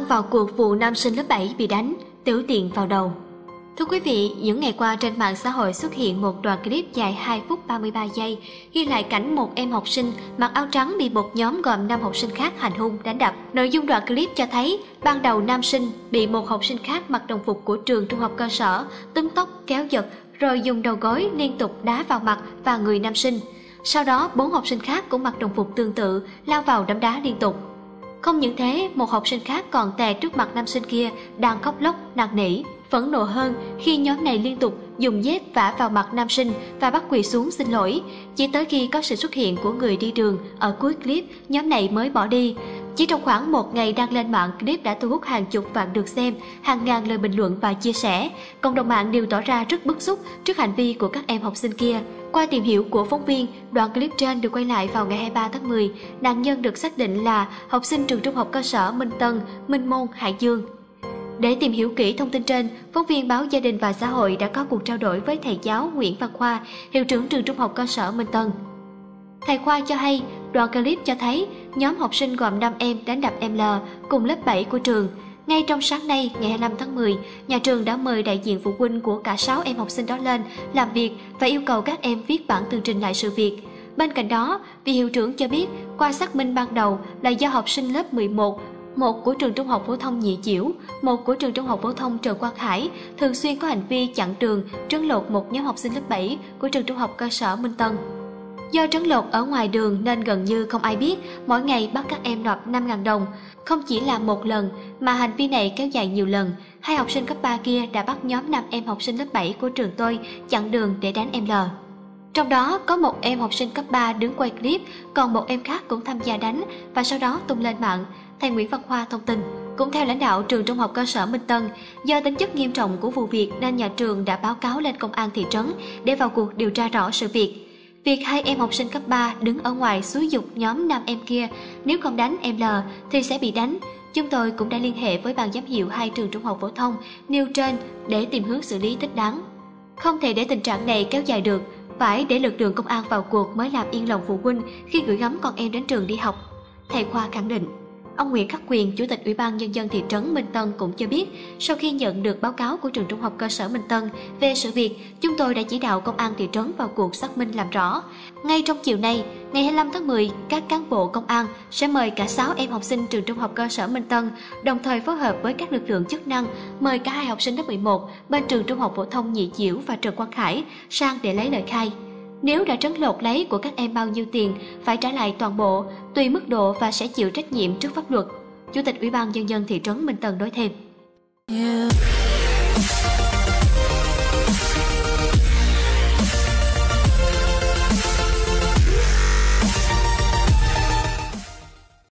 vào cuộc vụ nam sinh lớp 7 bị đánh, tiểu tiện vào đầu. Thưa quý vị, những ngày qua trên mạng xã hội xuất hiện một đoạn clip dài 2 phút 33 giây ghi lại cảnh một em học sinh mặc áo trắng bị một nhóm gồm 5 học sinh khác hành hung đánh đập. Nội dung đoạn clip cho thấy ban đầu nam sinh bị một học sinh khác mặc đồng phục của trường trung học cơ sở túm tóc kéo giật rồi dùng đầu gối liên tục đá vào mặt và người nam sinh. Sau đó 4 học sinh khác cũng mặc đồng phục tương tự lao vào đấm đá liên tục. Không những thế, một học sinh khác còn tè trước mặt nam sinh kia đang khóc lóc năn nỉ. Phẫn nộ hơn khi nhóm này liên tục dùng dép vả vào mặt nam sinh và bắt quỳ xuống xin lỗi. Chỉ tới khi có sự xuất hiện của người đi đường ở cuối clip, nhóm này mới bỏ đi. Chỉ trong khoảng một ngày đăng lên mạng, clip đã thu hút hàng chục vạn lượt xem, hàng ngàn lời bình luận và chia sẻ. Cộng đồng mạng đều tỏ ra rất bức xúc trước hành vi của các em học sinh kia. Qua tìm hiểu của phóng viên, đoạn clip trên được quay lại vào ngày 23 tháng 10. Nạn nhân được xác định là học sinh trường trung học cơ sở Minh Tân, Minh Môn, Hải Dương. Để tìm hiểu kỹ thông tin trên, phóng viên báo Gia đình và Xã hội đã có cuộc trao đổi với thầy giáo Nguyễn Văn Khoa, hiệu trưởng trường trung học cơ sở Minh Tân. Thầy Khoa cho hay, đoạn clip cho thấy nhóm học sinh gồm 5 em đánh đập em L cùng lớp 7 của trường. Ngay trong sáng nay, ngày 25 tháng 10, nhà trường đã mời đại diện phụ huynh của cả 6 em học sinh đó lên làm việc và yêu cầu các em viết bản tường trình lại sự việc. Bên cạnh đó, vị hiệu trưởng cho biết, qua xác minh ban đầu là do học sinh lớp 11, một của trường trung học phổ thông Nhị Chiểu, một của trường trung học phổ thông Trần Quang Khải thường xuyên có hành vi chặn đường, trấn lột một nhóm học sinh lớp 7 của trường trung học cơ sở Minh Tân. Do trấn lột ở ngoài đường nên gần như không ai biết, mỗi ngày bắt các em nộp 5.000 đồng. Không chỉ là một lần mà hành vi này kéo dài nhiều lần. Hai học sinh cấp 3 kia đã bắt nhóm 5 em học sinh lớp 7 của trường tôi chặn đường để đánh em L. Trong đó có một em học sinh cấp 3 đứng quay clip, còn một em khác cũng tham gia đánh và sau đó tung lên mạng. Thầy Nguyễn Văn Khoa thông tin, cũng theo lãnh đạo trường trung học cơ sở Minh Tân, do tính chất nghiêm trọng của vụ việc nên nhà trường đã báo cáo lên công an thị trấn để vào cuộc điều tra rõ sự việc. Việc hai em học sinh cấp 3 đứng ở ngoài xúi giục nhóm 5 em kia nếu không đánh em L thì sẽ bị đánh. Chúng tôi cũng đã liên hệ với ban giám hiệu hai trường trung học phổ thông nêu trên để tìm hướng xử lý thích đáng. Không thể để tình trạng này kéo dài được, phải để lực lượng công an vào cuộc mới làm yên lòng phụ huynh khi gửi gắm con em đến trường đi học. Thầy Khoa khẳng định. Ông Nguyễn Khắc Quyền, Chủ tịch Ủy ban Nhân dân thị trấn Minh Tân cũng cho biết, sau khi nhận được báo cáo của trường trung học cơ sở Minh Tân về sự việc, chúng tôi đã chỉ đạo công an thị trấn vào cuộc xác minh làm rõ. Ngay trong chiều nay, ngày 25 tháng 10, các cán bộ công an sẽ mời cả 6 em học sinh trường trung học cơ sở Minh Tân, đồng thời phối hợp với các lực lượng chức năng mời cả hai học sinh lớp 11 bên trường trung học phổ thông Nhị Chiểu và Trần Quang Khải sang để lấy lời khai. Nếu đã trấn lột lấy của các em bao nhiêu tiền, phải trả lại toàn bộ, tùy mức độ và sẽ chịu trách nhiệm trước pháp luật. Chủ tịch Ủy ban Nhân dân thị trấn Minh Tân nói thêm.